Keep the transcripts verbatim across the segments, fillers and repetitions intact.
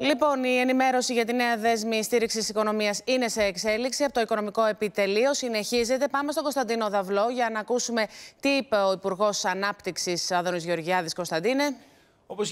Λοιπόν, η ενημέρωση για τη νέα δέσμη στήριξης οικονομίας είναι σε εξέλιξη. Από το Οικονομικό Επιτελείο συνεχίζεται. Πάμε στον Κωνσταντίνο Δαυλό για να ακούσουμε τι είπε ο Υπουργός Ανάπτυξης Άδωνης Γεωργιάδης. Κωνσταντίνε. Όπως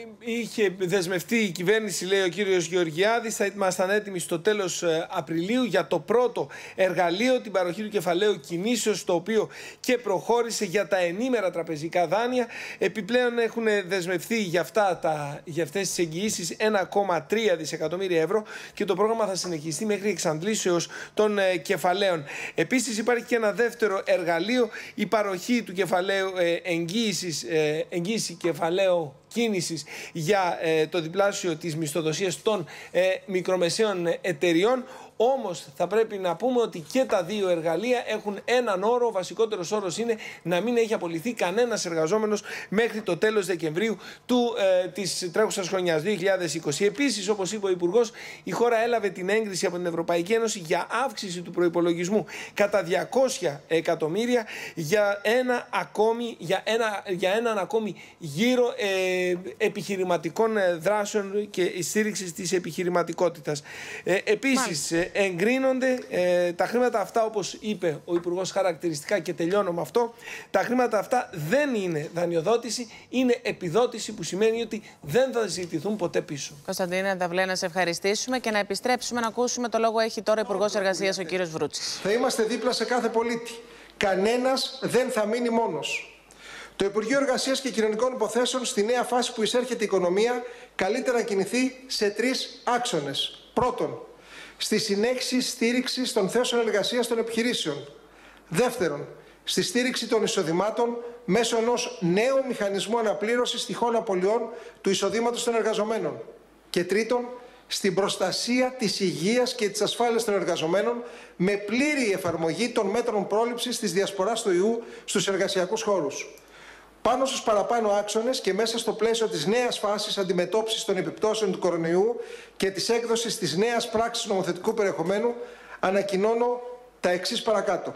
είχε δεσμευτεί η κυβέρνηση, λέει ο κύριος Γεωργιάδης, θα ήμασταν έτοιμοι στο τέλος Απριλίου για το πρώτο εργαλείο, την παροχή του κεφαλαίου κινήσεως, το οποίο και προχώρησε για τα ενήμερα τραπεζικά δάνεια. Επιπλέον έχουν δεσμευτεί για, αυτά τα, για αυτές τις εγγυήσεις ένα κόμμα τρία δισεκατομμύρια ευρώ και το πρόγραμμα θα συνεχιστεί μέχρι εξαντλήσεως των ε, κεφαλαίων. Επίσης υπάρχει και ένα δεύτερο εργαλείο, η παροχή του κεφαλαίου ε, εγγύησης, ε, εγγύηση κεφαλαίου κίνησης για ε, το διπλάσιο της μισθοδοσίας των ε, μικρομεσαίων εταιριών. Όμως θα πρέπει να πούμε ότι και τα δύο εργαλεία έχουν έναν όρο. Ο βασικότερος όρος είναι να μην έχει απολυθεί κανένας εργαζόμενος μέχρι το τέλος Δεκεμβρίου του, ε, της τρέχουσας χρονιάς δύο χιλιάδες είκοσι. Επίσης, όπως είπε ο Υπουργός, η χώρα έλαβε την έγκριση από την Ευρωπαϊκή Ένωση για αύξηση του προϋπολογισμού κατά διακόσια εκατομμύρια για, ένα ακόμη, για, ένα, για έναν ακόμη γύρο ε, επιχειρηματικών δράσεων και στήριξης της επιχειρηματικότητας. Ε, επίσης, εγκρίνονται ε, τα χρήματα αυτά, όπως είπε ο Υπουργός χαρακτηριστικά, και τελειώνω με αυτό, τα χρήματα αυτά δεν είναι δανειοδότηση, είναι επιδότηση, που σημαίνει ότι δεν θα ζητηθούν ποτέ πίσω. Κωνσταντίνε Δαυλέ, να σε ευχαριστήσουμε και να επιστρέψουμε να ακούσουμε το λόγο έχει τώρα ο Υπουργός Εργασίας, ο κύριος Βρούτσης. Θα είμαστε δίπλα σε κάθε πολίτη. Κανένας δεν θα μείνει μόνος. Το Υπουργείο Εργασίας και Κοινωνικών Υποθέσεων, στη νέα φάση που εισέρχεται η οικονομία, καλύτερα να κινηθεί σε τρεις άξονες. Πρώτον, στη συνέχιση στήριξη των θέσεων εργασίας των επιχειρήσεων. Δεύτερον, στη στήριξη των εισοδημάτων μέσω ενός νέου μηχανισμού αναπλήρωσης τυχών απολειών του εισοδήματος των εργαζομένων. Και τρίτον, στην προστασία της υγείας και της ασφάλειας των εργαζομένων με πλήρη εφαρμογή των μέτρων πρόληψης της διασποράς του ιού στους εργασιακούς χώρους. Πάνω στους παραπάνω άξονες και μέσα στο πλαίσιο της νέας φάσης αντιμετώπισης των επιπτώσεων του κορονοϊού και της έκδοσης της νέας πράξης νομοθετικού περιεχομένου, ανακοινώνω τα εξής παρακάτω.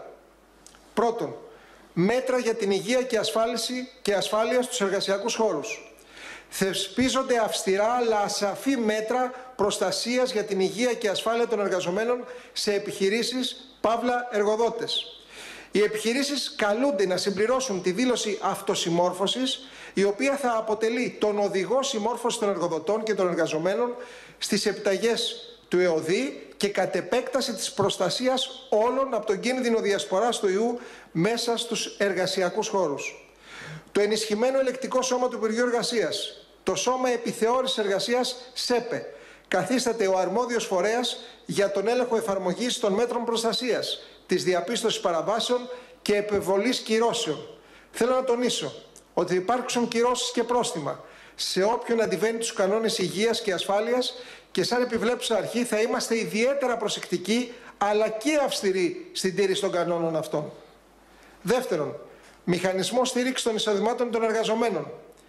Πρώτον, μέτρα για την υγεία και, ασφάλιση και ασφάλεια στους εργασιακούς χώρους. Θεσπίζονται αυστηρά αλλά ασαφή μέτρα προστασίας για την υγεία και ασφάλεια των εργαζομένων σε επιχειρήσεις, παύλα εργοδότες. Οι επιχειρήσεις καλούνται να συμπληρώσουν τη δήλωση αυτοσημμόρφωσης, η οποία θα αποτελεί τον οδηγό συμμόρφωσης των εργοδοτών και των εργαζομένων στις επιταγές του ΕΟΔΗ και κατ' επέκταση της προστασίας όλων από τον κίνδυνο διασποράς του ιού μέσα στους εργασιακούς χώρους. Το ενισχυμένο ελεκτικό σώμα του Υπουργείου Εργασίας, το Σώμα Επιθεώρησης Εργασίας ΣΕΠΕ, καθίσταται ο αρμόδιος φορέας για τον έλεγχο εφαρμογής των μέτρων προστασίας, της διαπίστωσης παραβάσεων και επιβολής κυρώσεων. Θέλω να τονίσω ότι υπάρξουν κυρώσεις και πρόστιμα σε όποιον αντιβαίνει τους κανόνες υγείας και ασφάλειας και σαν επιβλέψουσα αρχή θα είμαστε ιδιαίτερα προσεκτικοί αλλά και αυστηροί στην τήρηση των κανόνων αυτών. Δεύτερον, μηχανισμός στήριξης των εισοδημάτων των εργαζομένων.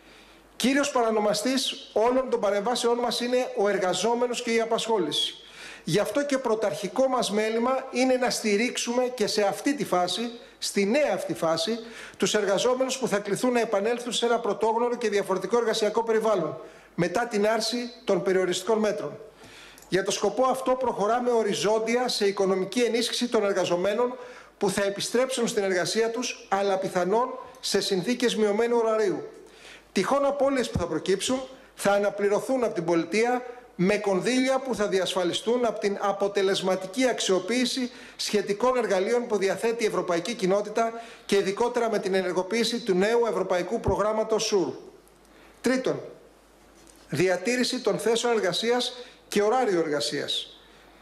Κύριος παρανομαστής όλων των παρεμβάσεών μας είναι ο εργαζόμενος και η απασχόληση. Γι' αυτό και πρωταρχικό μας μέλημα είναι να στηρίξουμε και σε αυτή τη φάση, στη νέα αυτή φάση, τους εργαζόμενους που θα κληθούν να επανέλθουν σε ένα πρωτόγνωρο και διαφορετικό εργασιακό περιβάλλον, μετά την άρση των περιοριστικών μέτρων. Για το σκοπό αυτό προχωράμε οριζόντια σε οικονομική ενίσχυση των εργαζομένων που θα επιστρέψουν στην εργασία τους, αλλά πιθανόν σε συνθήκες μειωμένου ωραρίου. Τυχόν απώλειες που θα προκύψουν θα αναπληρωθούν από την πολιτεία με κονδύλια που θα διασφαλιστούν από την αποτελεσματική αξιοποίηση σχετικών εργαλείων που διαθέτει η Ευρωπαϊκή Κοινότητα και ειδικότερα με την ενεργοποίηση του νέου Ευρωπαϊκού Προγράμματος ΣΟΥΡ. Τρίτον, διατήρηση των θέσεων εργασίας και ωράριο εργασίας.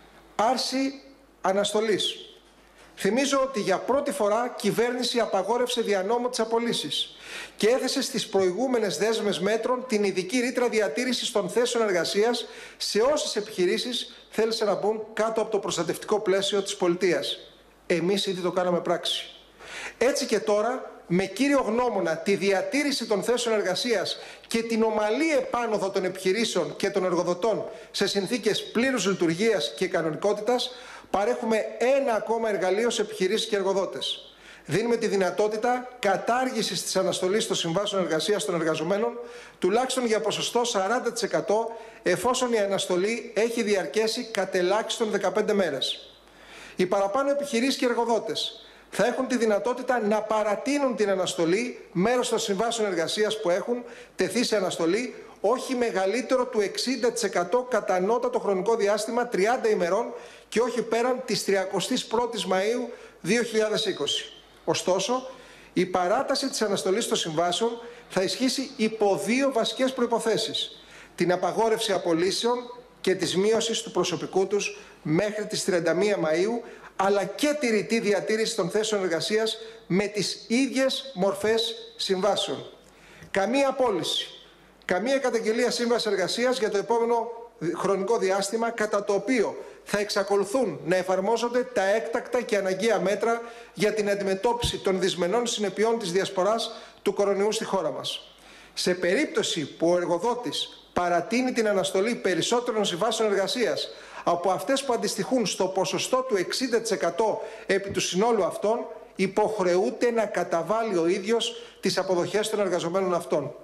Άρση αναστολής. Θυμίζω ότι για πρώτη φορά κυβέρνηση απαγόρευσε δια νόμου τις απολύσεις και έθεσε στις προηγούμενες δέσμες μέτρων την ειδική ρήτρα διατήρησης των θέσεων εργασίας σε όσες επιχειρήσεις θέλησε να μπουν κάτω από το προστατευτικό πλαίσιο της πολιτείας. Εμείς ήδη το κάναμε πράξη. Έτσι και τώρα, με κύριο γνώμονα τη διατήρηση των θέσεων εργασίας και την ομαλή επάνωδο των επιχειρήσεων και των εργοδοτών σε συνθήκες πλήρους λειτουργίας και κανονικότητας, παρέχουμε ένα ακόμα εργαλείο σε επιχειρήσεις και εργοδότες. δίνουμε τη δυνατότητα κατάργησης της αναστολής των συμβάσεων εργασίας των εργαζομένων τουλάχιστον για ποσοστό σαράντα τοις εκατό εφόσον η αναστολή έχει διαρκέσει κατελάχιστον δεκαπέντε μέρες. Οι παραπάνω επιχειρήσεις και εργοδότες θα έχουν τη δυνατότητα να παρατείνουν την αναστολή μέρος των συμβάσεων εργασίας που έχουν τεθεί σε αναστολή, όχι μεγαλύτερο του εξήντα τοις εκατό κατά ανώτατο χρονικό διάστημα τριάντα ημερών και όχι πέραν της τριαντάης πρώτης Μαΐου δύο χιλιάδες είκοσι. Ωστόσο, η παράταση της αναστολής των συμβάσεων θα ισχύσει υπό δύο βασικές προϋποθέσεις: την απαγόρευση απολύσεων και της μείωσης του προσωπικού τους μέχρι τις τριάντα μία Μαΐου, αλλά και τη ρητή διατήρηση των θέσεων εργασίας με τις ίδιες μορφές συμβάσεων. Καμία απόλυση, καμία καταγγελία σύμβασης εργασίας για το επόμενο χρονικό διάστημα, κατά το οποίο θα εξακολουθούν να εφαρμόζονται τα έκτακτα και αναγκαία μέτρα για την αντιμετώπιση των δυσμενών συνεπειών της διασποράς του κορονοϊού στη χώρα μας. Σε περίπτωση που ο εργοδότης παρατείνει την αναστολή περισσότερων συμβάσεων εργασίας από αυτές που αντιστοιχούν στο ποσοστό του εξήντα τοις εκατό επί του συνόλου αυτών, υποχρεούται να καταβάλει ο ίδιος τις αποδοχές των εργαζομένων αυτών.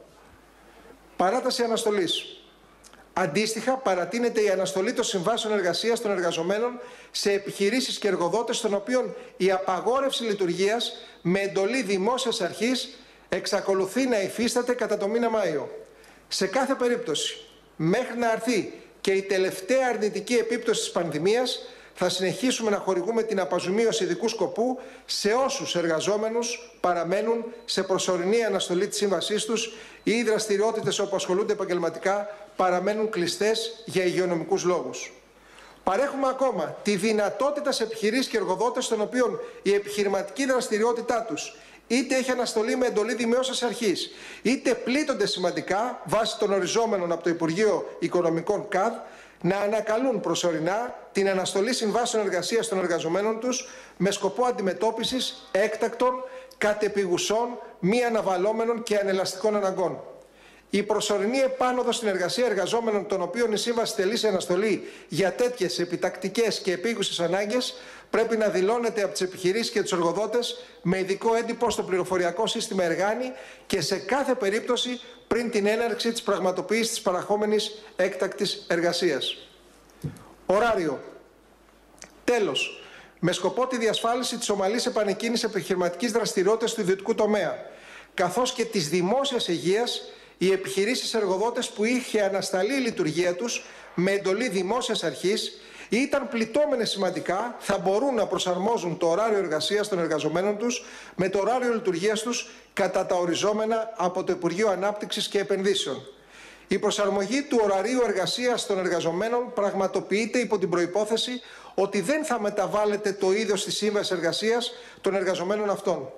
Παράταση αναστολής. Αντίστοιχα, παρατείνεται η αναστολή των συμβάσεων εργασίας των εργαζομένων σε επιχειρήσεις και εργοδότες των οποίων η απαγόρευση λειτουργίας με εντολή δημόσιας αρχής εξακολουθεί να υφίσταται κατά το μήνα Μάιο. Σε κάθε περίπτωση, μέχρι να αρθεί και η τελευταία αρνητική επίπτωση της πανδημίας, θα συνεχίσουμε να χορηγούμε την απαζημίωση ειδικού σκοπού σε όσους εργαζόμενους παραμένουν σε προσωρινή αναστολή της σύμβασής τους ή οι δραστηριότητες όπου ασχολούνται επαγγελματικά παραμένουν κλειστές για υγειονομικούς λόγους. Παρέχουμε ακόμα τη δυνατότητα σε επιχειρήσεις και εργοδότες των οποίων η επιχειρηματική δραστηριότητά τους είτε έχει αναστολή με εντολή δημόσιας αρχής, είτε πλήττονται σημαντικά βάσει των οριζόμενων από το Υπουργείο Οικονομικών ΚΑΔ, να ανακαλούν προσωρινά την αναστολή συμβάσεων εργασίας των εργαζομένων τους με σκοπό αντιμετώπισης έκτακτων, κατεπηγουσών, μη αναβαλλόμενων και ανελαστικών αναγκών. Η προσωρινή επάνωδος στην εργασία εργαζόμενων των οποίων η σύμβαση τελεί σε αναστολή για τέτοιες επιτακτικές και επίγουσες ανάγκες πρέπει να δηλώνεται από τις επιχειρήσεις και τους εργοδότες με ειδικό έντυπο στο πληροφοριακό σύστημα Εργάνη και σε κάθε περίπτωση πριν την έναρξη της πραγματοποίησης της παραχόμενης έκτακτης εργασίας. Ωράριο. Τέλος, με σκοπό τη διασφάλιση της ομαλής επανεκκίνησης επιχειρηματικής δραστηριότητας του ιδιωτικού τομέα, καθώς και της δημόσιας υγείας, οι επιχειρήσεις εργοδότες που είχε ανασταλεί η λειτουργία τους με εντολή δημόσιας αρχής ή ήταν πληττόμενες σημαντικά, θα μπορούν να προσαρμόζουν το ωράριο εργασίας των εργαζομένων τους με το ωράριο λειτουργίας τους κατά τα οριζόμενα από το Υπουργείο Ανάπτυξης και Επενδύσεων. Η προσαρμογή του ωραρίου εργασίας των εργαζομένων πραγματοποιείται υπό την προϋπόθεση ότι δεν θα μεταβάλλεται το είδος της σύμβασης εργασίας των εργαζομένων αυτών.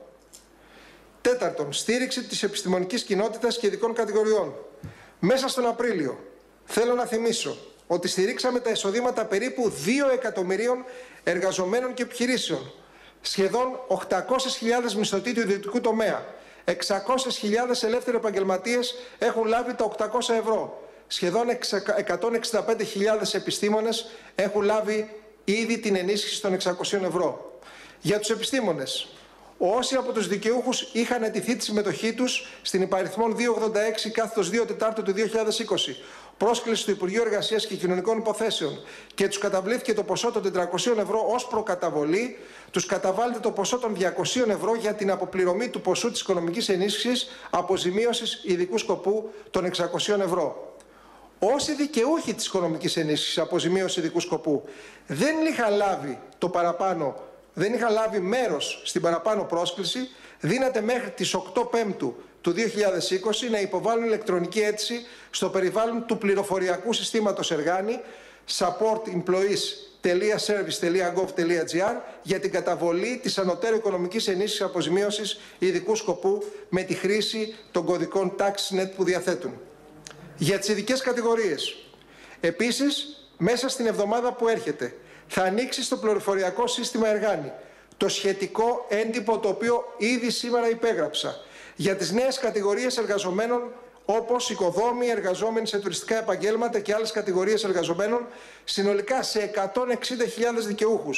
Τέταρτον, στήριξη της επιστημονικής κοινότητας και ειδικών κατηγοριών. Μέσα στον Απρίλιο, θέλω να θυμίσω ότι στηρίξαμε τα εισοδήματα περίπου δύο εκατομμυρίων εργαζομένων και επιχειρήσεων, σχεδόν οκτακόσιες χιλιάδες μισθωτοί του ιδιωτικού τομέα, εξακόσιες χιλιάδες ελεύθεροι επαγγελματίες έχουν λάβει τα οκτακόσια ευρώ, σχεδόν εκατόν εξήντα πέντε χιλιάδες επιστήμονες έχουν λάβει ήδη την ενίσχυση των εξακοσίων ευρώ. Για τους επιστήμονες, όσοι από τους δικαιούχους είχαν αιτηθεί τη συμμετοχή τους στην υπαριθμόν διακόσια ογδόντα έξι κάθετος δύο Τετάρτου του δύο χιλιάδες είκοσι πρόσκληση του Υπουργείου Εργασίας και Κοινωνικών Υποθέσεων και τους καταβλήθηκε το ποσό των τετρακοσίων ευρώ ως προκαταβολή, τους καταβάλλεται το ποσό των διακοσίων ευρώ για την αποπληρωμή του ποσού της οικονομικής ενίσχυσης αποζημίωσης ειδικού σκοπού των εξακοσίων ευρώ. Όσοι δικαιούχοι της οικονομικής ενίσχυσης αποζημίωσης ειδικού σκοπού δεν είχαν λάβει το παραπάνω δεν είχαν λάβει μέρος στην παραπάνω πρόσκληση, δύναται μέχρι τις οκτώ Πέμπτου του δύο χιλιάδες είκοσι να υποβάλουν ηλεκτρονική αίτηση στο περιβάλλον του πληροφοριακού συστήματος Εργάνη support employees τελεία service τελεία gov τελεία gr για την καταβολή της ανωτέρου οικονομικής ενίσχυσης αποζημίωσης ειδικού σκοπού με τη χρήση των κωδικών TaxNet που διαθέτουν. Για τις ειδικές κατηγορίες. Επίσης, μέσα στην εβδομάδα που έρχεται, θα ανοίξει στο πληροφοριακό σύστημα Εργάνη το σχετικό έντυπο το οποίο ήδη σήμερα υπέγραψα για τις νέες κατηγορίες εργαζομένων όπως οικοδόμοι, εργαζόμενοι σε τουριστικά επαγγέλματα και άλλες κατηγορίες εργαζομένων, συνολικά σε εκατόν εξήντα χιλιάδες δικαιούχους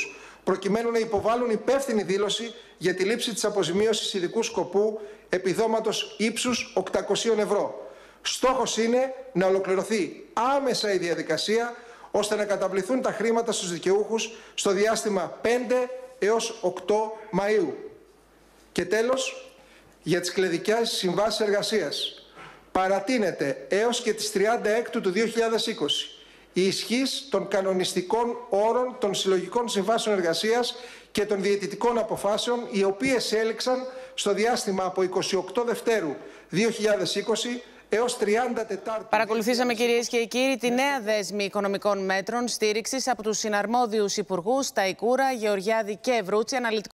προκειμένου να υποβάλουν υπεύθυνη δήλωση για τη λήψη της αποζημίωσης ειδικού σκοπού επιδόματος ύψους οκτακόσια ευρώ. Στόχος είναι να ολοκληρωθεί άμεσα η διαδικασία, ώστε να καταβληθούν τα χρήματα στους δικαιούχους στο διάστημα πέντε έως οκτώ Μαΐου. Και τέλος, για τις κλαδικές συμβάσεις εργασίας. Παρατείνεται έως και τις τριάντα έκτου του δύο χιλιάδες είκοσι η ισχύς των κανονιστικών όρων των συλλογικών συμβάσεων εργασίας και των διαιτητικών αποφάσεων, οι οποίες έληξαν στο διάστημα από εικοστή όγδοη Δευτέρου δύο χιλιάδες είκοσι έως τριάντα Τετάρτου. Παρακολουθήσαμε, κυρίες και κύριοι, τη νέα δέσμη οικονομικών μέτρων στήριξης από τους συναρμόδιους υπουργούς Σταϊκούρα, Γεωργιάδη και Ευρούτση.